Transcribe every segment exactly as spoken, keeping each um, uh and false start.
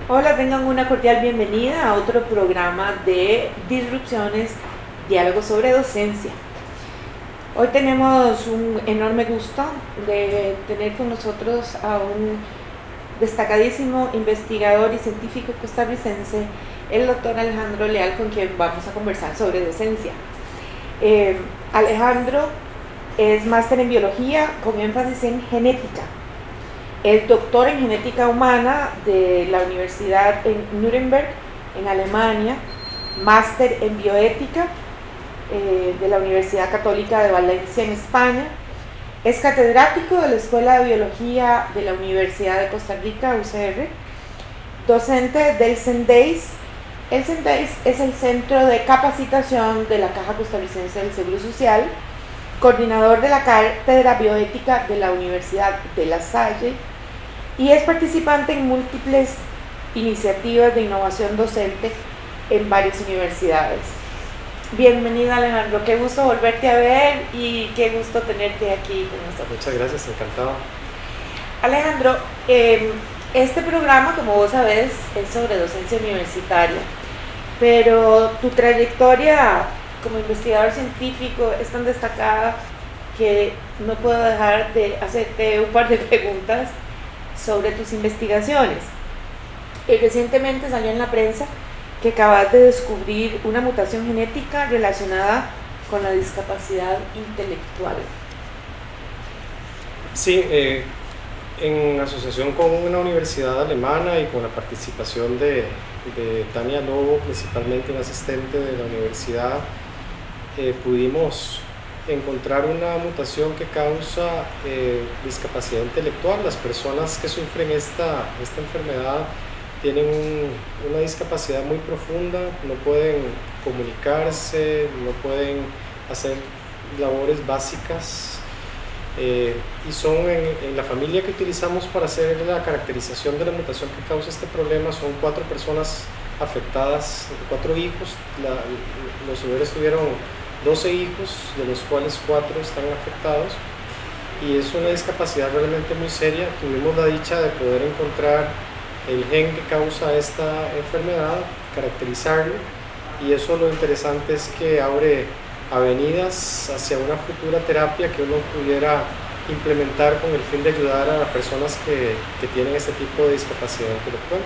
Hola, tengan una cordial bienvenida a otro programa de Disrupciones, Diálogos sobre Docencia. Hoy tenemos un enorme gusto de tener con nosotros a un destacadísimo investigador y científico costarricense, el doctor Alejandro Leal, con quien vamos a conversar sobre docencia. Eh, Alejandro es máster en biología con énfasis en genética. Es doctor en genética humana de la Universidad en Nuremberg, en Alemania, máster en bioética eh, de la Universidad Católica de Valencia, en España. Es catedrático de la Escuela de Biología de la Universidad de Costa Rica, U C R, docente del CENDEIS. El CENDEIS es el Centro de Capacitación de la Caja Costarricense del Seguro Social, coordinador de la Cátedra Bioética de la Universidad de La Salle, y es participante en múltiples iniciativas de innovación docente en varias universidades. Bienvenida, Alejandro, qué gusto volverte a ver y qué gusto tenerte aquí con nosotros. Muchas gracias, encantado. Alejandro, eh, este programa, como vos sabés, es sobre docencia universitaria, pero tu trayectoria como investigador científico es tan destacada que no puedo dejar de hacerte un par de preguntas sobre tus investigaciones. Y recientemente salió en la prensa que acabas de descubrir una mutación genética relacionada con la discapacidad intelectual. Sí, eh, en asociación con una universidad alemana y con la participación de, de Tania Lobo, principalmente un asistente de la universidad, eh, pudimos encontrar una mutación que causa eh, discapacidad intelectual. Las personas que sufren esta, esta enfermedad tienen un, una discapacidad muy profunda, no pueden comunicarse, no pueden hacer labores básicas, eh, y son en, en la familia que utilizamos para hacer la caracterización de la mutación que causa este problema. Son cuatro personas afectadas, cuatro hijos. La, los señores tuvieron doce hijos, de los cuales cuatro están afectados, y es una discapacidad realmente muy seria. Tuvimos la dicha de poder encontrar el gen que causa esta enfermedad, caracterizarlo, y eso lo interesante es que abre avenidas hacia una futura terapia que uno pudiera implementar con el fin de ayudar a las personas que, que tienen este tipo de discapacidad intelectual.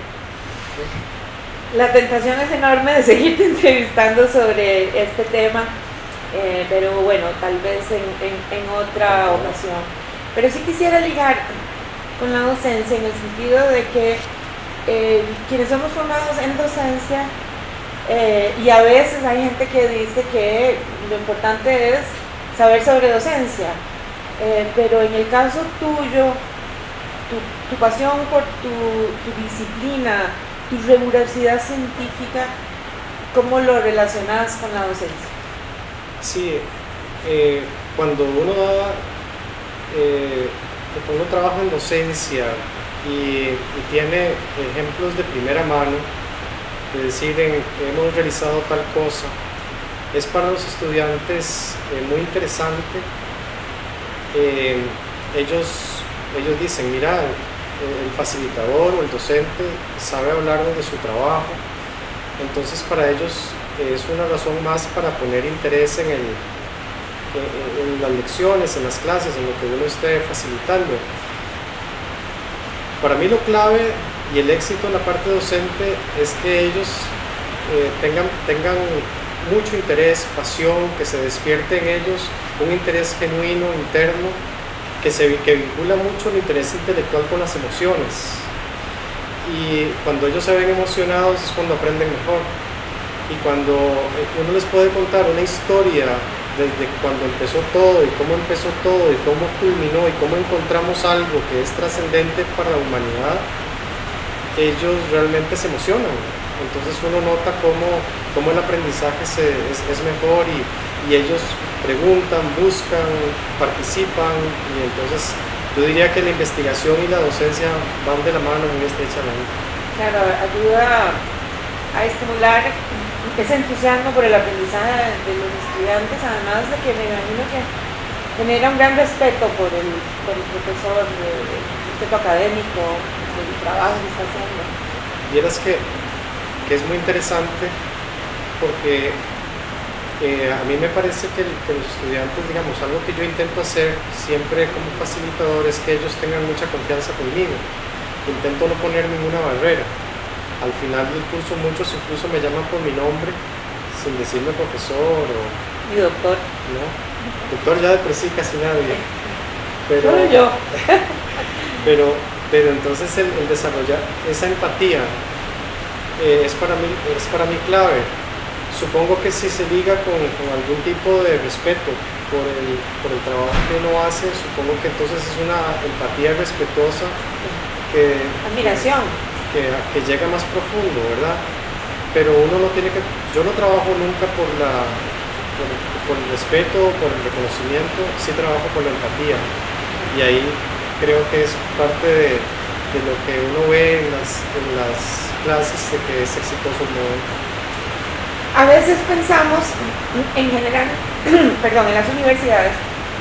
La tentación es enorme de seguirte entrevistando sobre este tema, eh, pero bueno, tal vez en, en, en otra ocasión. Pero sí quisiera ligar con la docencia en el sentido de que eh, quienes somos formados en docencia, eh, y a veces hay gente que dice que lo importante es saber sobre docencia, eh, pero en el caso tuyo, tu, tu pasión por tu, tu disciplina, tu rigurosidad científica, ¿cómo lo relacionas con la docencia? Sí, eh, cuando uno da, eh, cuando uno trabaja en docencia y, y tiene ejemplos de primera mano, de decir en, hemos realizado tal cosa, es para los estudiantes eh, muy interesante. Eh, ellos, ellos dicen, mira, el facilitador o el docente sabe hablar de su trabajo, entonces para ellos es una razón más para poner interés en, el, en, en las lecciones, en las clases, en lo que uno esté facilitando. Para mí lo clave y el éxito en la parte docente es que ellos eh, tengan, tengan mucho interés, pasión, que se despierte en ellos un interés genuino, interno, que, se, que vincula mucho el interés intelectual con las emociones. Y cuando ellos se ven emocionados es cuando aprenden mejor. Y cuando uno les puede contar una historia desde cuando empezó todo y cómo empezó todo y cómo culminó y cómo encontramos algo que es trascendente para la humanidad, ellos realmente se emocionan. Entonces uno nota cómo, cómo el aprendizaje se, es, es mejor, y, y ellos preguntan, buscan, participan, y entonces yo diría que la investigación y la docencia van de la mano en estrecha mano. Claro, ayuda a estimular ese entusiasmo por el aprendizaje de los estudiantes, además de que me imagino que genera un gran respeto por el, por el profesor, el respeto académico, del trabajo que está haciendo. vieras que, que es muy interesante porque eh, a mí me parece que, que los estudiantes, digamos, algo que yo intento hacer siempre como facilitador es que ellos tengan mucha confianza conmigo. Intento no poner ninguna barrera. Al final del curso muchos incluso me llaman por mi nombre sin decirme profesor o... Mi doctor. No, doctor ya de por sí casi nadie. Pero, Solo yo. pero, pero entonces el, el desarrollar esa empatía eh, es, para mí, es para mí clave. Supongo que si se liga con, con algún tipo de respeto por el, por el trabajo que uno hace, supongo que entonces es una empatía respetuosa que... Admiración. Que, que llega más profundo, ¿verdad? Pero uno no tiene que... Yo no trabajo nunca por, la, por, por el respeto, por el reconocimiento, sí trabajo por la empatía. Y ahí creo que es parte de, de lo que uno ve en las, en las clases de que es exitoso un modelo. A veces pensamos, en general, perdón, en las universidades,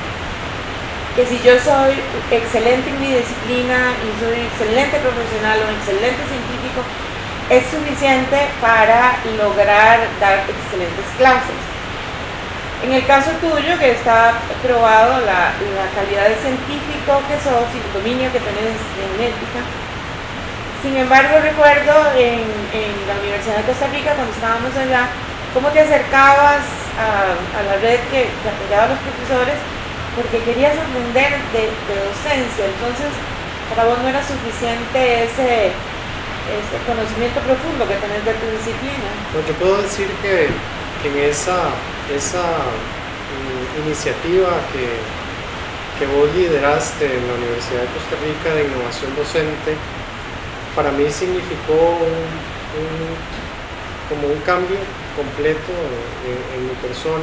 que si yo soy excelente en mi disciplina y soy excelente profesional o excelente científico, es suficiente para lograr dar excelentes clases. En el caso tuyo, que está probado la, la calidad de científico que sos y el dominio que tenés en ética. Sin embargo, recuerdo en, en la Universidad de Costa Rica, cuando estábamos allá, cómo te acercabas a, a la red que, que apoyaba a los profesores porque querías aprender de, de docencia. Entonces, para vos no era suficiente ese, ese conocimiento profundo que tenés de tu disciplina. Pues yo puedo decir que, que en esa, esa um, iniciativa que, que vos lideraste en la Universidad de Costa Rica de innovación docente, para mí significó un, un, como un cambio completo en, en mi persona,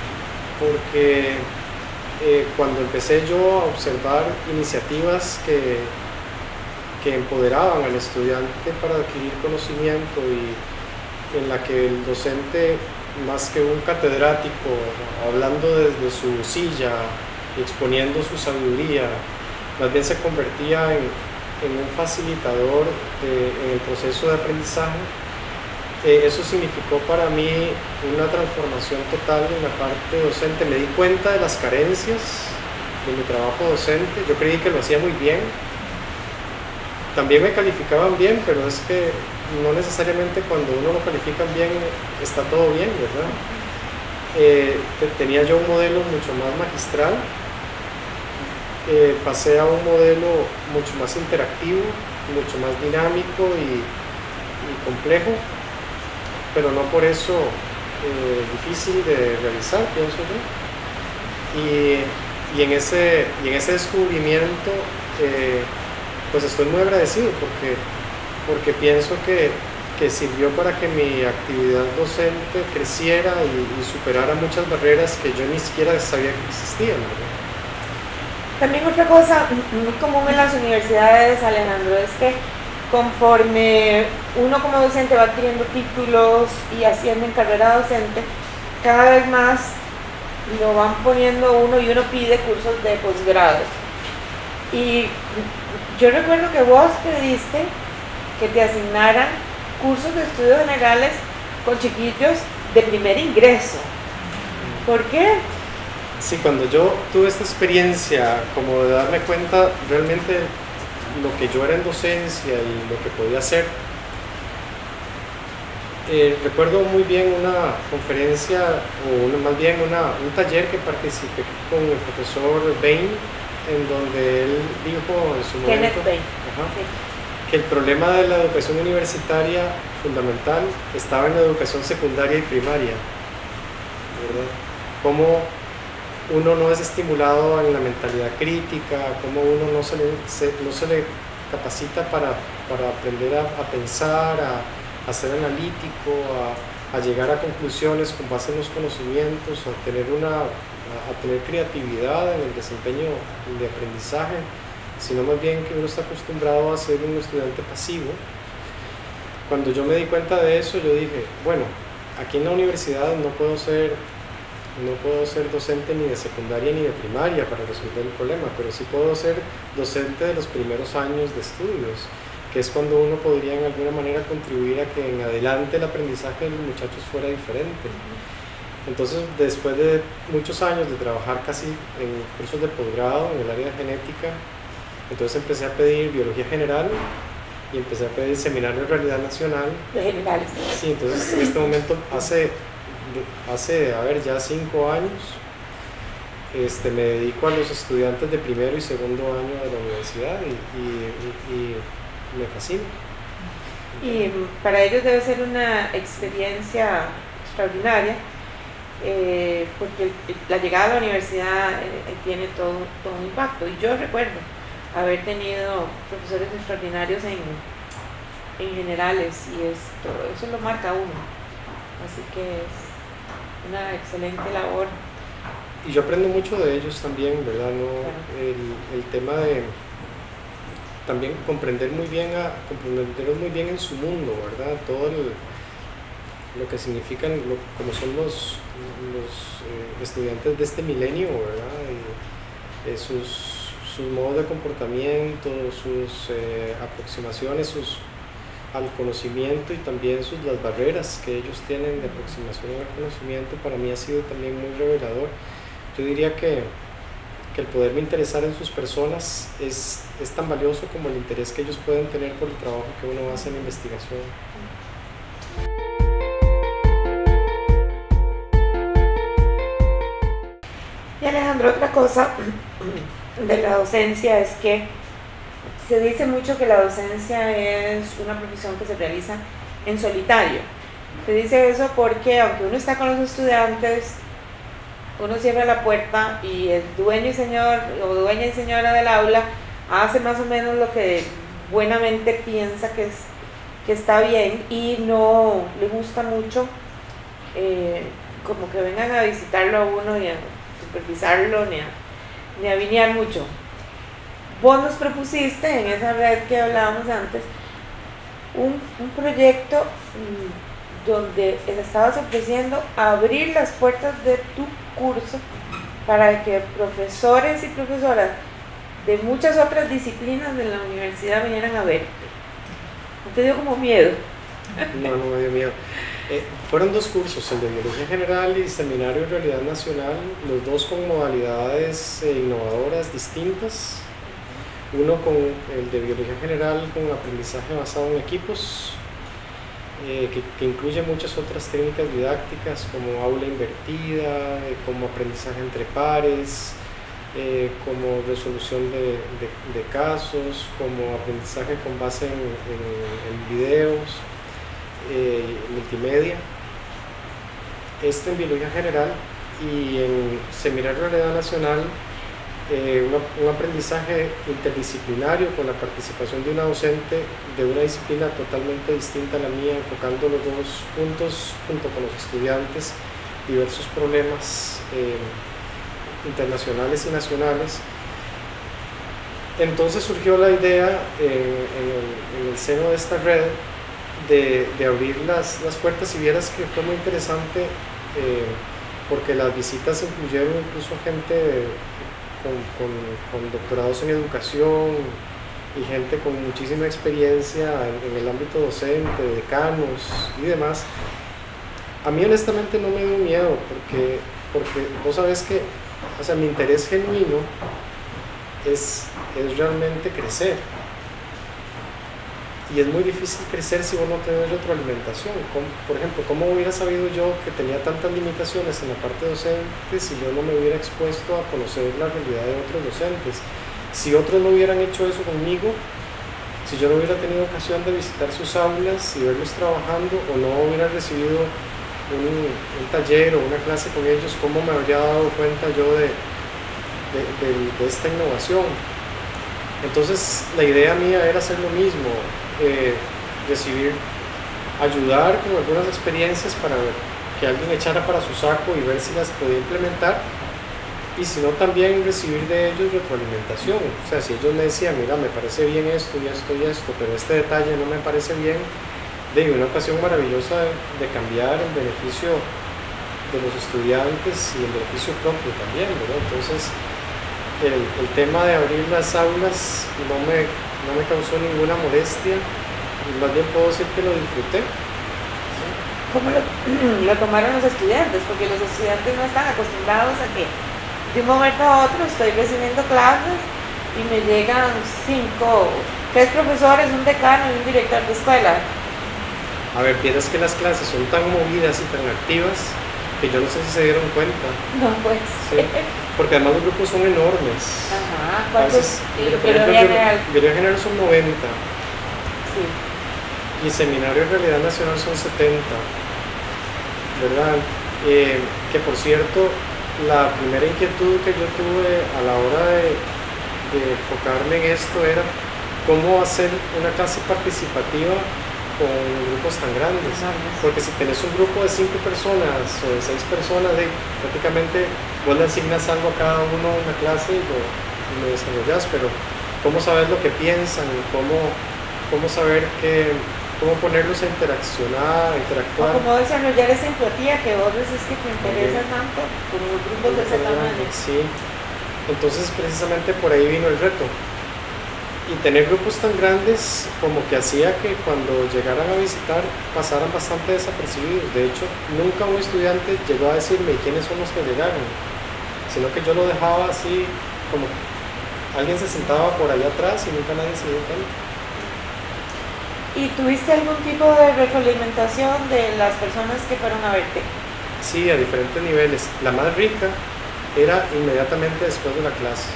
porque eh, cuando empecé yo a observar iniciativas que, que empoderaban al estudiante para adquirir conocimiento y en la que el docente, más que un catedrático, hablando desde su silla y exponiendo su sabiduría, más bien se convertía en, en un facilitador de, en el proceso de aprendizaje. Eh, eso significó para mí una transformación total en la parte docente. Me di cuenta de las carencias de mi trabajo docente. Yo creí que lo hacía muy bien. También me calificaban bien, pero es que no necesariamente cuando uno lo califican bien está todo bien, ¿verdad? Eh, tenía yo un modelo mucho más magistral. Eh, pasé a un modelo mucho más interactivo, mucho más dinámico y, y complejo, pero no por eso eh, difícil de realizar, pienso yo. Y, y, en, ese, y en ese descubrimiento, eh, pues estoy muy agradecido porque, porque pienso que, que sirvió para que mi actividad docente creciera y, y superara muchas barreras que yo ni siquiera sabía que existían, ¿verdad? También otra cosa muy común en las universidades, Alejandro, es que conforme uno como docente va adquiriendo títulos y haciendo en carrera docente, cada vez más lo van poniendo uno y uno pide cursos de posgrado. Y yo recuerdo que vos pediste que te asignaran cursos de estudios generales con chiquillos de primer ingreso. ¿Por qué? Sí, cuando yo tuve esta experiencia como de darme cuenta realmente lo que yo era en docencia y lo que podía hacer, eh, recuerdo muy bien una conferencia, o una, más bien una, un taller que participé con el profesor Bain, en donde él dijo en su Kenneth momento Bain. ajá, Sí. que el problema de la educación universitaria fundamental estaba en la educación secundaria y primaria, ¿verdad? Cómo uno no es estimulado en la mentalidad crítica, cómo uno no se le, se, no se le capacita para, para aprender a, a pensar, a, a ser analítico, a, a llegar a conclusiones con base en los conocimientos, a tener, una, a, a tener creatividad en el desempeño de aprendizaje, sino más bien que uno está acostumbrado a ser un estudiante pasivo. Cuando yo me di cuenta de eso, yo dije, bueno, aquí en la universidad no puedo ser No puedo ser docente ni de secundaria ni de primaria para resolver el problema, pero sí puedo ser docente de los primeros años de estudios. que es cuando uno podría en alguna manera contribuir a que en adelante el aprendizaje de los muchachos fuera diferente. Entonces, después de muchos años de trabajar casi en cursos de posgrado en el área de genética, entonces empecé a pedir biología general y empecé a pedir seminario de realidad nacional. De generales. Sí, entonces en este momento hace, hace a ver, ya cinco años este, me dedico a los estudiantes de primero y segundo año de la universidad y, y, y, y me fascina. Y para ellos debe ser una experiencia extraordinaria, eh, porque la llegada a la universidad eh, tiene todo, todo un impacto. Y yo recuerdo haber tenido profesores extraordinarios en, en generales y esto, eso lo marca uno. Así que es una excelente labor. Y yo aprendo mucho de ellos también, ¿verdad? ¿No? Claro. El, el tema de también comprender muy bien a, comprenderlos muy bien en su mundo, ¿verdad? Todo el, lo que significan, lo, como son los, los eh, estudiantes de este milenio, ¿verdad? Y, eh, sus, sus modos de comportamiento, sus eh, aproximaciones, sus al conocimiento y también sus, las barreras que ellos tienen de aproximación al conocimiento, para mí ha sido también muy revelador. Yo diría que, que el poderme interesar en sus personas es, es tan valioso como el interés que ellos pueden tener por el trabajo que uno hace en investigación. Y Alejandro, otra cosa de la docencia es que se dice mucho que la docencia es una profesión que se realiza en solitario. Se dice eso porque aunque uno está con los estudiantes, uno cierra la puerta y el dueño y señor o dueña y señora del aula hace más o menos lo que buenamente piensa que, es, que está bien y no le gusta mucho eh, como que vengan a visitarlo a uno y a supervisarlo ni a, ni a vinear mucho. Vos nos propusiste en esa red que hablábamos antes un, un proyecto mmm, donde estabas ofreciendo abrir las puertas de tu curso para que profesores y profesoras de muchas otras disciplinas de la universidad vinieran a ver. ¿No te dio como miedo? No, no me dio miedo. Eh, fueron dos cursos, el de Biología General y Seminario de Realidad Nacional, los dos con modalidades eh, innovadoras distintas. Uno con el de Biología General con aprendizaje basado en equipos, eh, que, que incluye muchas otras técnicas didácticas como aula invertida, eh, como aprendizaje entre pares, eh, como resolución de, de, de casos, como aprendizaje con base en, en, en videos, eh, multimedia. Este en Biología General y en Seminario de Realidad Nacional, Eh, un, un aprendizaje interdisciplinario con la participación de una docente de una disciplina totalmente distinta a la mía, enfocando los dos puntos junto con los estudiantes, diversos problemas eh, internacionales y nacionales. Entonces surgió la idea eh, en, el, en el seno de esta red de, de abrir las, las puertas, y vieras que fue muy interesante eh, porque las visitas incluyeron incluso gente de, Con, con, con doctorados en educación y gente con muchísima experiencia en, en el ámbito docente, decanos y demás. A mí honestamente no me dio miedo porque, porque vos sabés que, o sea, mi interés genuino es, es realmente crecer. Y es muy difícil crecer si vos no tenés retroalimentación. Como, por ejemplo, ¿cómo hubiera sabido yo que tenía tantas limitaciones en la parte docente si yo no me hubiera expuesto a conocer la realidad de otros docentes? Si otros no hubieran hecho eso conmigo, si yo no hubiera tenido ocasión de visitar sus aulas y verlos trabajando, o no hubiera recibido un, un taller o una clase con ellos, ¿cómo me habría dado cuenta yo de, de, de, de esta innovación? Entonces la idea mía era hacer lo mismo, eh, recibir, ayudar con algunas experiencias para que alguien echara para su saco y ver si las podía implementar, y si no también recibir de ellos retroalimentación. O sea, si ellos me decían, mira, me parece bien esto y esto y esto, pero este detalle no me parece bien, de una ocasión maravillosa de, de cambiar en beneficio de los estudiantes y en beneficio propio también, ¿verdad? Entonces el, el tema de abrir las aulas no me, no me causó ninguna molestia, y más bien puedo decir que lo disfruté. ¿Cómo lo, lo tomaron los estudiantes? Porque los estudiantes no están acostumbrados a que de un momento a otro estoy recibiendo clases y me llegan cinco, tres profesores, un decano y un director de escuela. A ver, piensas que las clases son tan movidas y tan activas que yo no sé si se dieron cuenta. No, pues. Sí, porque además los grupos son enormes. Ajá, A ¿cuántos? veces, Sí, mira, por pero ejemplo, general. biología general son noventa. Sí. Y seminario de realidad nacional son setenta, ¿verdad? Eh, que por cierto, la primera inquietud que yo tuve a la hora de, de enfocarme en esto era cómo hacer una clase participativa con grupos tan grandes. Porque si tenés un grupo de cinco personas o de seis personas, de, prácticamente vos le asignas algo a cada uno en la clase y lo, y lo desarrollas, pero cómo saber lo que piensan, cómo, cómo saber que cómo ponerlos a interaccionar, a interactuar. O cómo desarrollar esa empatía que vos decís que te interesa tanto con los grupos de ese tamaño. Sí, entonces precisamente por ahí vino el reto. Y tener grupos tan grandes como que hacía que cuando llegaran a visitar pasaran bastante desapercibidos. De hecho, nunca un estudiante llegó a decirme quiénes son los que llegaron, sino que yo lo dejaba así como alguien se sentaba por allá atrás y nunca nadie se dio cuenta. ¿Y tuviste algún tipo de retroalimentación de las personas que fueron a verte? Sí, a diferentes niveles. La más rica era inmediatamente después de la clase,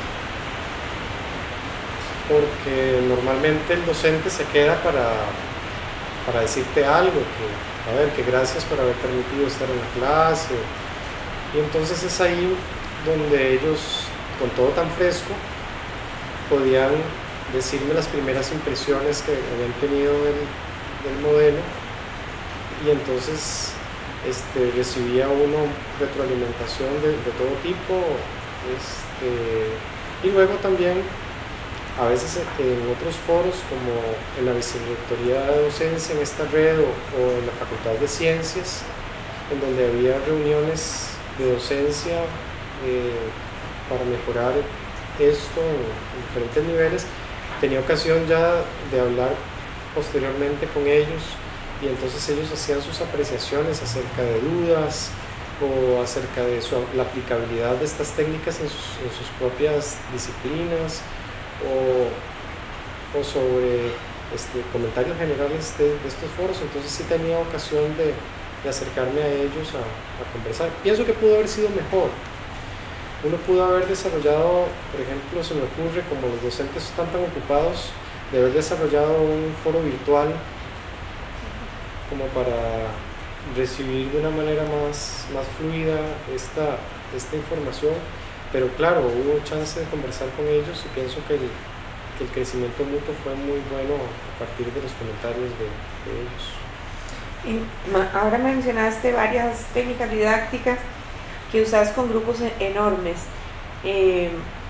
porque normalmente el docente se queda para, para decirte algo, que, a ver, que gracias por haber permitido estar en la clase, y entonces es ahí donde ellos, con todo tan fresco, podían decirme las primeras impresiones que habían tenido del, del modelo, y entonces este, recibía uno retroalimentación de, de todo tipo, este, y luego también a veces en otros foros como en la Vicerrectoría de Docencia en esta red o, o en la Facultad de Ciencias, en donde había reuniones de docencia eh, para mejorar esto en, en diferentes niveles. Tenía ocasión ya de hablar posteriormente con ellos, y entonces ellos hacían sus apreciaciones acerca de dudas o acerca de su, la aplicabilidad de estas técnicas en sus, en sus propias disciplinas, o, o sobre este, comentarios generales de, de estos foros. Entonces sí tenía ocasión de, de acercarme a ellos a, a conversar. Pienso que pudo haber sido mejor. Uno pudo haber desarrollado, por ejemplo, se me ocurre, como los docentes están tan ocupados, de haber desarrollado un foro virtual como para recibir de una manera más, más fluida esta, esta información. Pero claro, hubo chance de conversar con ellos, y pienso que el, que el crecimiento mutuo fue muy bueno a partir de los comentarios de, de ellos. Y ahora mencionaste varias técnicas didácticas que usas con grupos enormes. Eh,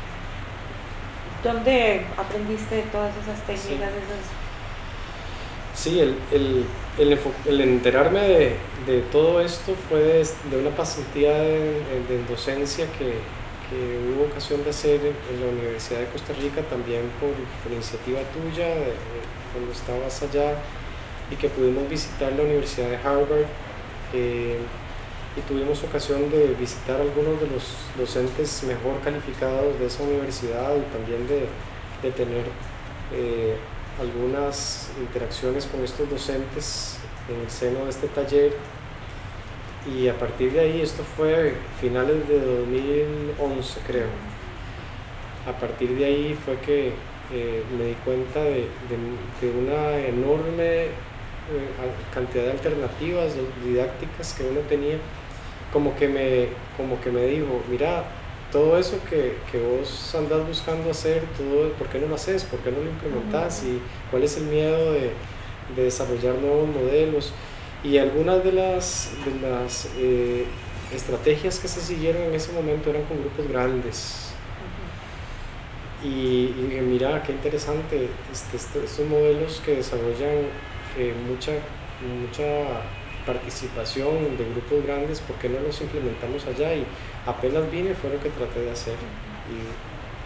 ¿Dónde aprendiste todas esas técnicas? Sí, esas... sí el, el, el, el enterarme de, de todo esto fue de, de una pasantía de, de docencia que, que hubo ocasión de hacer en la Universidad de Costa Rica, también por, por iniciativa tuya, de, de, cuando estabas allá, y que pudimos visitar la Universidad de Harvard. Eh, y tuvimos ocasión de visitar algunos de los docentes mejor calificados de esa universidad, y también de, de tener eh, algunas interacciones con estos docentes en el seno de este taller. Y a partir de ahí, esto fue finales de dos mil once creo, a partir de ahí fue que eh, me di cuenta de, de, de una enorme eh, cantidad de alternativas didácticas que uno tenía. Como que me, como que me dijo, mira, todo eso que, que vos andás buscando hacer, todo, ¿por qué no lo haces? ¿Por qué no lo implementás? ¿Y cuál es el miedo de, de desarrollar nuevos modelos? Y algunas de las, de las eh, estrategias que se siguieron en ese momento eran con grupos grandes. Uh-huh. Y, y mira, qué interesante, este, este, estos modelos que desarrollan eh, mucha, mucha participación de grupos grandes, ¿por qué no los implementamos allá? Y apenas vine fue lo que traté de hacer. Y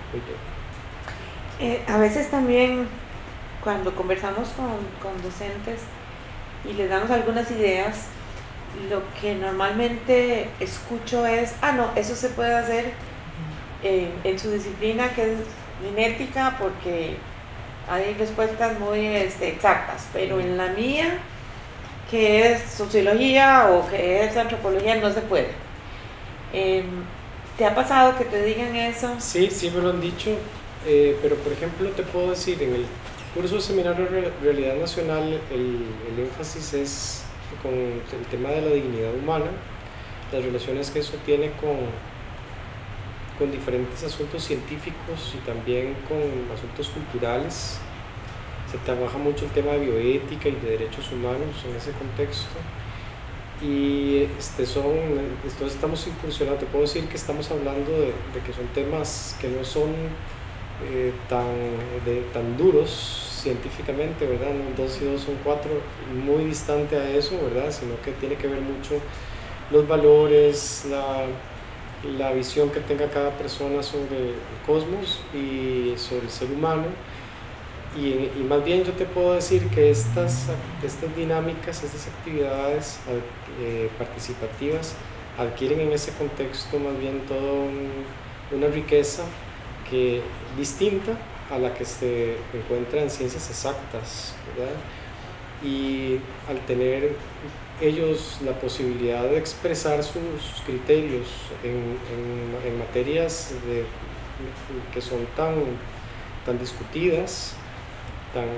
Muy bien. Eh, a veces también cuando conversamos con, con docentes y les damos algunas ideas, lo que normalmente escucho es, ah, no, eso se puede hacer en, en su disciplina que es genética porque hay respuestas muy este, exactas, pero en la mía, que es sociología o que es antropología, no se puede. Eh, ¿Te ha pasado que te digan eso? Sí, sí me lo han dicho, eh, pero por ejemplo te puedo decir, en el curso de Seminario de Realidad Nacional el, el énfasis es con el tema de la dignidad humana, las relaciones que eso tiene con, con diferentes asuntos científicos y también con asuntos culturales. Se trabaja mucho el tema de bioética y de derechos humanos en ese contexto. Y este son, entonces estamos incursionando, te puedo decir que estamos hablando de, de que son temas que no son eh, tan, de, tan duros científicamente, ¿verdad? No, dos y dos son cuatro, muy distante a eso, ¿verdad? Sino que tiene que ver mucho los valores, la, la visión que tenga cada persona sobre el cosmos y sobre el ser humano. Y, y más bien yo te puedo decir que estas, estas dinámicas, estas actividades eh, participativas adquieren en ese contexto más bien toda un, una riqueza que, distinta a la que se encuentra en ciencias exactas, ¿verdad? Y al tener ellos la posibilidad de expresar sus, sus criterios en, en, en materias de, que son tan, tan discutidas, tan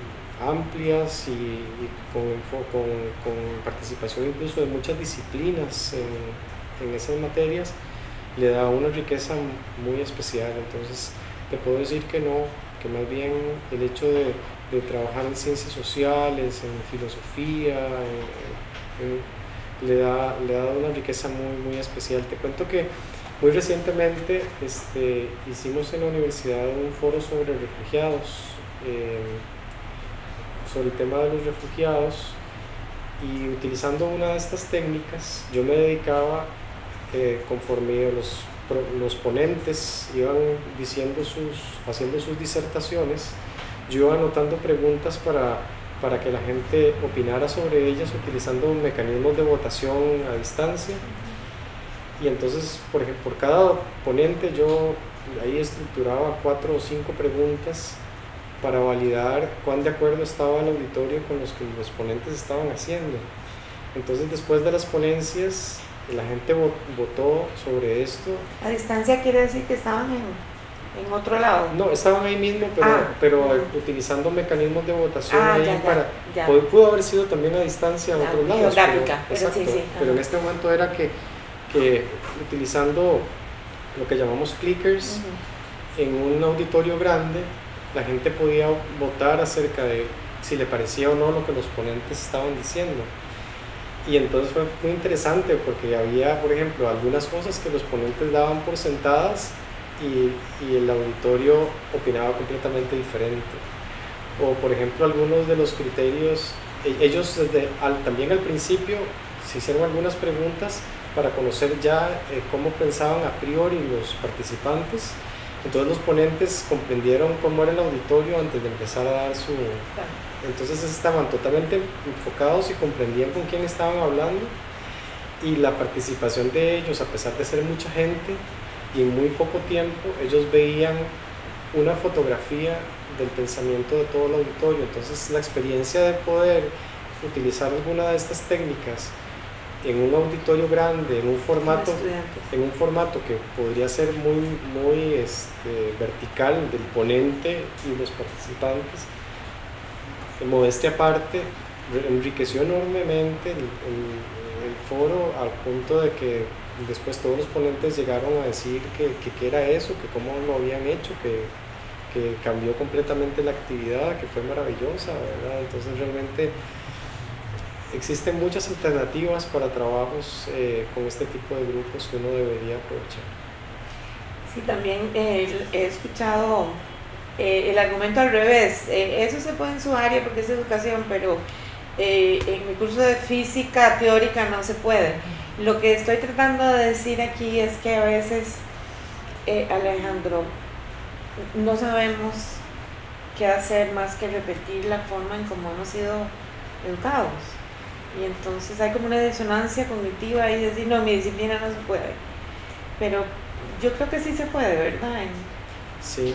amplias y, y con, con, con participación incluso de muchas disciplinas en, en esas materias, le da una riqueza muy especial. Entonces te puedo decir que no, que más bien el hecho de, de trabajar en ciencias sociales, en filosofía, en, en, le, da, le da una riqueza muy, muy especial. Te cuento que muy recientemente este, hicimos en la universidad un foro sobre refugiados, eh, sobre el tema de los refugiados, y utilizando una de estas técnicas yo me dedicaba, eh, conforme los, los ponentes iban diciendo sus, haciendo sus disertaciones, yo iba anotando preguntas para, para que la gente opinara sobre ellas utilizando mecanismos de votación a distancia. Y entonces, por ejemplo, por cada ponente yo ahí estructuraba cuatro o cinco preguntas para validar cuán de acuerdo estaba el auditorio con los que los ponentes estaban haciendo. Entonces, después de las ponencias, la gente votó sobre esto. ¿A distancia quiere decir que estaban en, en otro lado? No, estaban ahí mismo, pero, ah, pero no. utilizando mecanismos de votación ah, ahí ya, para... Ya, pudo, pudo haber sido también a distancia en otros lados. Geográfica, pero, pero exacto, sí, sí. Pero en este momento era que, que utilizando lo que llamamos clickers, uh-huh, en un auditorio grande, la gente podía votar acerca de si le parecía o no lo que los ponentes estaban diciendo. Y entonces fue muy interesante porque había, por ejemplo, algunas cosas que los ponentes daban por sentadas y, y el auditorio opinaba completamente diferente. O, por ejemplo, algunos de los criterios, ellos desde al, también al principio se hicieron algunas preguntas para conocer ya eh, cómo pensaban a priori los participantes. Entonces los ponentes comprendieron cómo era el auditorio antes de empezar a dar su... Entonces estaban totalmente enfocados y comprendían con quién estaban hablando, y la participación de ellos, a pesar de ser mucha gente y en muy poco tiempo, ellos veían una fotografía del pensamiento de todo el auditorio. Entonces la experiencia de poder utilizar alguna de estas técnicas en un auditorio grande, en un formato, en un formato que podría ser muy, muy este, vertical del ponente y los participantes, en modestia aparte, enriqueció enormemente el, el, el foro, al punto de que después todos los ponentes llegaron a decir que, que, que era eso, que cómo lo habían hecho, que, que cambió completamente la actividad, que fue maravillosa, ¿verdad? Entonces realmente existen muchas alternativas para trabajos eh, con este tipo de grupos que uno debería aprovechar. Sí, también eh, he escuchado eh, el argumento al revés. Eh, eso se puede en su área porque es educación, pero eh, en mi curso de física teórica no se puede. Lo que estoy tratando de decir aquí es que a veces, eh, Alejandro, no sabemos qué hacer más que repetir la forma en cómo hemos sido educados. Y entonces hay como una disonancia cognitiva y decir, no, mi disciplina no se puede. Pero yo creo que sí se puede, ¿verdad? En... Sí.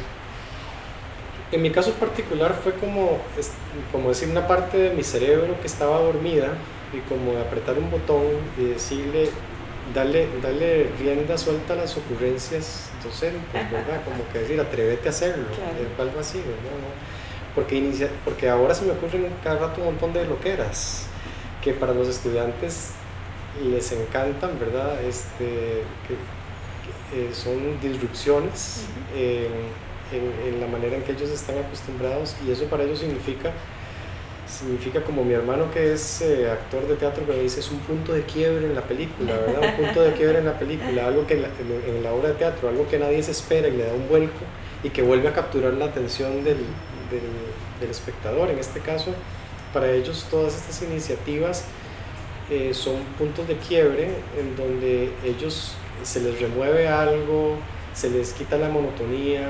En mi caso particular fue como, como decir una parte de mi cerebro que estaba dormida y como de apretar un botón y decirle, darle, darle rienda suelta a las ocurrencias docentes, ¿verdad? Como que decir, atrévete a hacerlo, claro. Algo así, ¿verdad? ¿No? Porque, inicia, porque ahora se me ocurren cada rato un montón de loqueras que para los estudiantes les encantan, ¿verdad? Este, que, que eh, son disrupciones uh-huh. eh, en, en la manera en que ellos están acostumbrados, y eso para ellos significa significa como mi hermano que es eh, actor de teatro, que me dice, es un punto de quiebre en la película, ¿verdad? Un punto de quiebre en la película, algo que en la, en, en la obra de teatro, algo que nadie se espera y le da un vuelco y que vuelve a capturar la atención del, del, del espectador. En este caso, para ellos todas estas iniciativas eh, son puntos de quiebre en donde ellos se les remueve algo, se les quita la monotonía,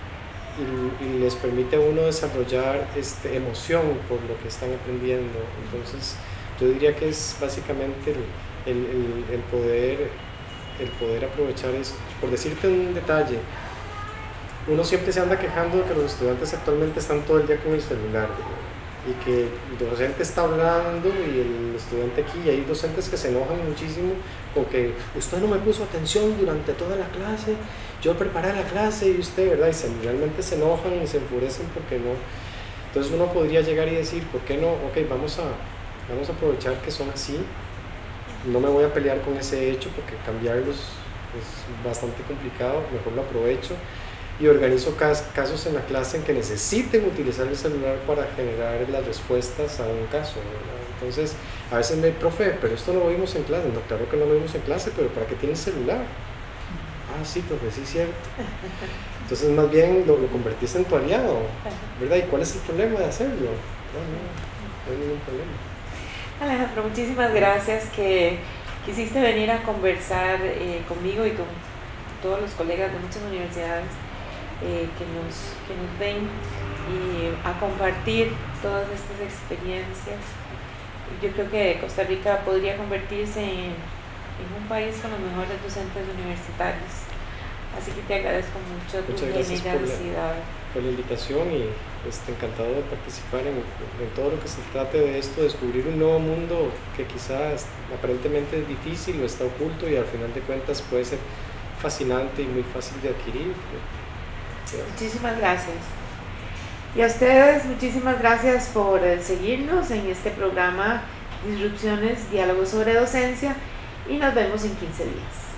Y, y les permite a uno desarrollar este, emoción por lo que están aprendiendo. Entonces yo diría que es básicamente el, el, el, el, poder, el poder aprovechar esto. Por decirte un detalle, uno siempre se anda quejando de que los estudiantes actualmente están todo el día con el celular, y que el docente está hablando y el estudiante aquí, y hay docentes que se enojan muchísimo con que usted no me puso atención durante toda la clase, yo preparé la clase y usted, ¿verdad? Y se, realmente se enojan y se enfurecen porque no. Entonces uno podría llegar y decir, ¿por qué no? Ok, vamos a, vamos a aprovechar que son así, no me voy a pelear con ese hecho porque cambiarlos es bastante complicado, mejor lo aprovecho y organizo casos en la clase en que necesiten utilizar el celular para generar las respuestas a un caso, ¿verdad? Entonces, a veces me dice, profe, pero esto no lo vimos en clase. No, claro que no lo vimos en clase, pero ¿para qué tienes celular? Ah, sí, profe, sí, cierto. Entonces, más bien lo, lo convertiste en tu aliado, ¿verdad? ¿Y cuál es el problema de hacerlo? No, no, no hay ningún problema. Alejandro, muchísimas gracias que quisiste venir a conversar eh, conmigo y con todos los colegas de muchas universidades Eh, que, nos, que nos ven, y a compartir todas estas experiencias. Yo creo que Costa Rica podría convertirse en, en un país con los mejores docentes universitarios, así que te agradezco mucho tu generosidad. Por la invitación, y este, encantado de participar en, en todo lo que se trate de esto, descubrir un nuevo mundo que quizás aparentemente es difícil o está oculto, y al final de cuentas puede ser fascinante y muy fácil de adquirir. Muchísimas gracias. Y a ustedes, muchísimas gracias por seguirnos en este programa Disrupciones, Diálogos sobre Docencia, y nos vemos en quince días.